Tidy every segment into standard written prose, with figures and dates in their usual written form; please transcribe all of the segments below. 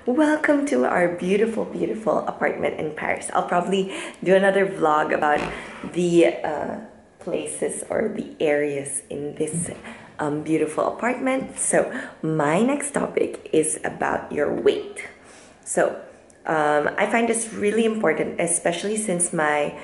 Welcome to our beautiful, beautiful apartment in Paris. I'll probably do another vlog about the places or the areas in this beautiful apartment. So my next topic is about your weight. So I find this really important, especially since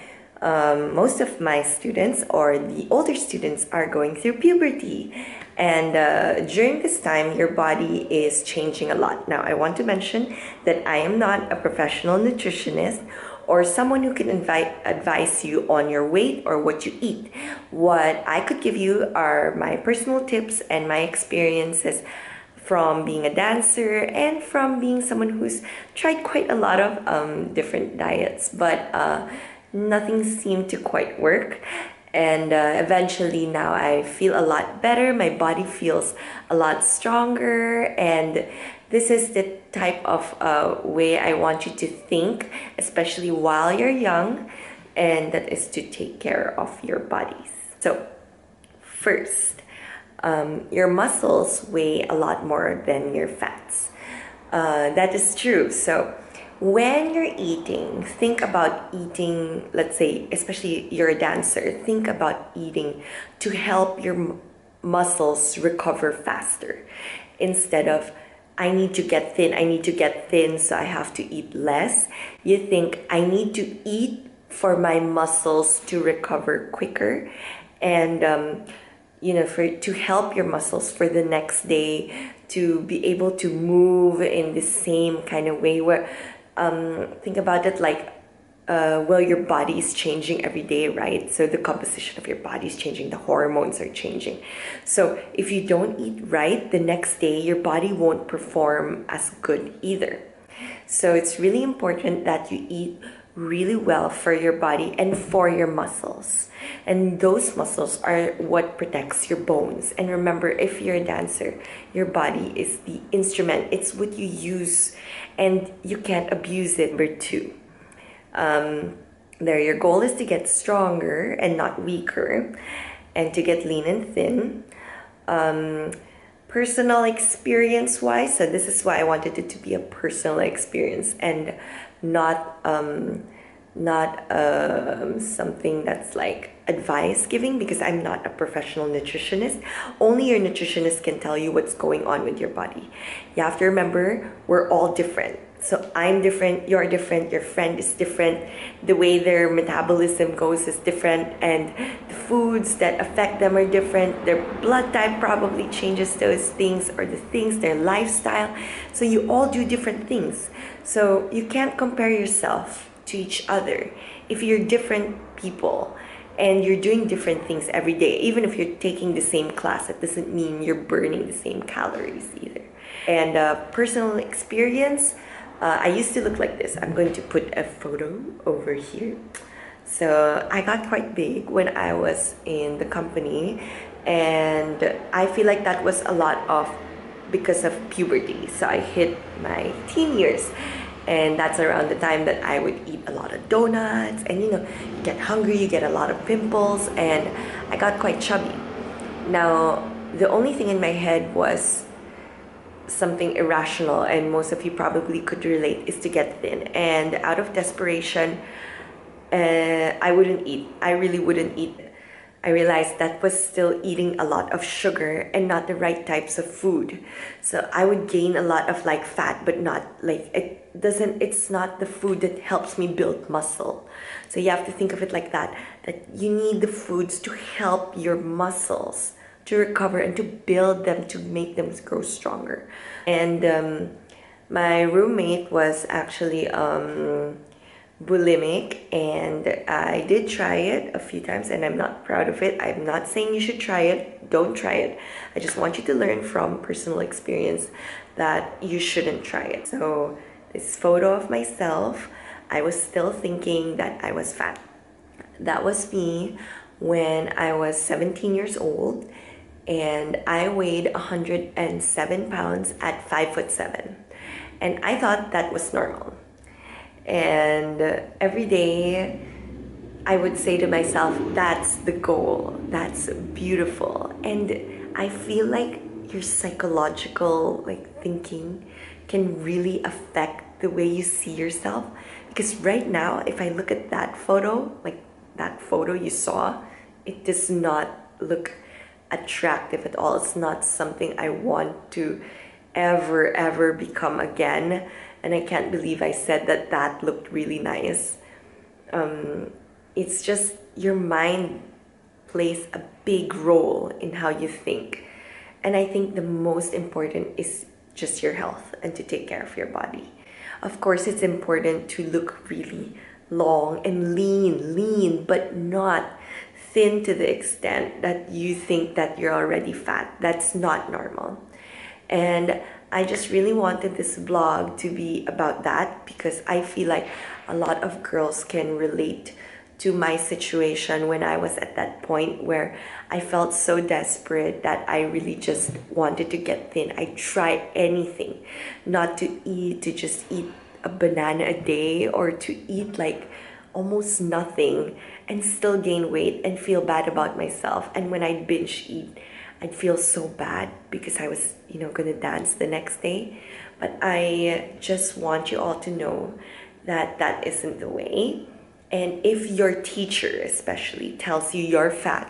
most of my students or the older students are going through puberty, and during this time your body is changing a lot. Now I want to mention that I am not a professional nutritionist or someone who can advise you on your weight or what you eat. What I could give you are my personal tips and my experiences from being a dancer and from being someone who's tried quite a lot of different diets, but nothing seemed to quite work. And eventually now I feel a lot better. My body feels a lot stronger, and this is the type of way I want you to think, especially while you're young, and that is to take care of your bodies. So first, your muscles weigh a lot more than your fats. That is true. So when you're eating, think about eating, let's say, especially you're a dancer, think about eating to help your muscles recover faster. Instead of, I need to get thin, so I have to eat less. You think, I need to eat for my muscles to recover quicker, and to help your muscles for the next day to be able to move in the same kind of way. Where think about it like, well, your body is changing every day, right? So the composition of your body is changing, the hormones are changing. So if you don't eat right, the next day your body won't perform as good either. So it's really important that you eat really well for your body and for your muscles. And those muscles are what protects your bones. And remember, if you're a dancer, your body is the instrument. It's what you use, and you can't abuse it. Number two, your goal is to get stronger and not weaker, and to get lean and thin. Personal experience wise, so this is why I wanted it to be a personal experience and not something that's like advice giving, because I'm not a professional nutritionist. Only your nutritionist can tell you what's going on with your body. You have to remember, we're all different. So I'm different, you're different, your friend is different, the way their metabolism goes is different, and the foods that affect them are different. Their blood type probably changes those things, or the things, their lifestyle. So you all do different things. So you can't compare yourself to each other. If you're different people and you're doing different things every day, even if you're taking the same class, it doesn't mean you're burning the same calories either. And personal experience, I used to look like this. I'm going to put a photo over here. So I got quite big when I was in the company, and I feel like that was a lot of because of puberty. So I hit my teen years, and that's around the time that I would eat a lot of donuts, and you get hungry, you get a lot of pimples, and I got quite chubby. Now, the only thing in my head was something irrational, and most of you probably could relate, is to get thin. And out of desperation, I wouldn't eat. I really wouldn't eat. I realized that was still eating a lot of sugar and not the right types of food. So I would gain a lot of like fat, but not like, it's not the food that helps me build muscle. So you have to think of it like that you need the foods to help your muscles to recover and to build them, to make them grow stronger. And my roommate was actually bulimic, and I did try it a few times, and I'm not proud of it. I'm not saying you should try it. Don't try it. I just want you to learn from personal experience that you shouldn't try it. So this photo of myself, I was still thinking that I was fat. That was me when I was 17 years old, and I weighed 107 pounds at 5'7", and I thought that was normal. And every day I would say to myself, that's the goal, that's beautiful. And I feel like your psychological thinking can really affect the way you see yourself. Because right now, if I look at that photo, like that photo you saw, it does not look attractive at all. It's not something I want to ever become again. And I can't believe I said that that looked really nice. It's just your mind plays a big role in how you think. And I think the most important is just your health and to take care of your body. Of course, it's important to look really long and lean, but not thin to the extent that you think that you're already fat. That's not normal. And I just really wanted this vlog to be about that because I feel like a lot of girls can relate to my situation when I was at that point where I felt so desperate that I really just wanted to get thin. I tried anything not to eat, to just eat a banana a day or to eat like almost nothing and still gain weight and feel bad about myself. And when I'd binge eat, I'd feel so bad because I was, gonna dance the next day. But I just want you all to know that that isn't the way. And if your teacher especially tells you you're fat,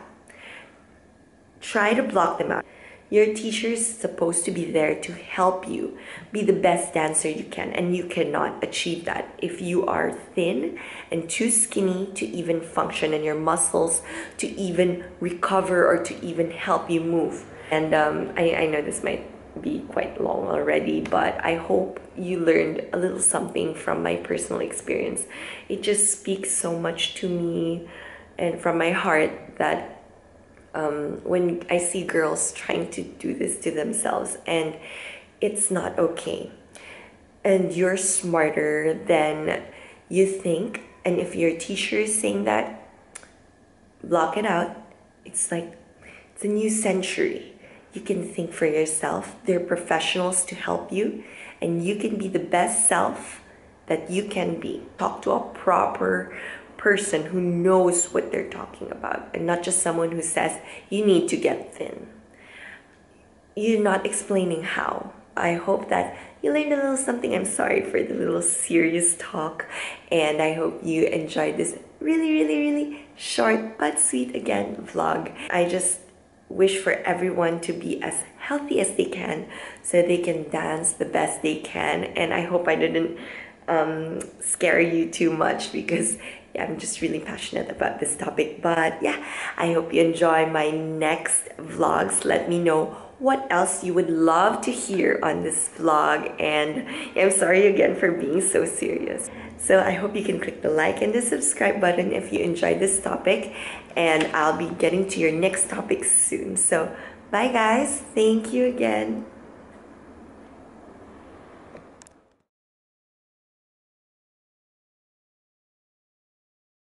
try to block them out. Your teacher is supposed to be there to help you be the best dancer you can, and you cannot achieve that if you are thin and too skinny to even function in your muscles, to even recover or to even help you move. And I know this might be quite long already, but I hope you learned a little something from my personal experience. It just speaks so much to me and from my heart that when I see girls trying to do this to themselves, and it's not okay. And you're smarter than you think. And if your teacher is saying that, block it out. It's like, it's a new century. You can think for yourself. They're professionals to help you, and you can be the best self that you can be. Talk to a proper person who knows what they're talking about, and not just someone who says you need to get thin. You're not explaining how. I hope that you learned a little something. I'm sorry for the little serious talk, and I hope you enjoyed this really short but sweet again vlog. I just wish for everyone to be as healthy as they can so they can dance the best they can. And I hope I didn't scare you too much because I'm just really passionate about this topic. But yeah, I hope you enjoy my next vlogs. Let me know what else you would love to hear on this vlog. And I'm sorry again for being so serious. So I hope you can click the like and the subscribe button if you enjoyed this topic. And I'll be getting to your next topic soon. So bye guys. Thank you again.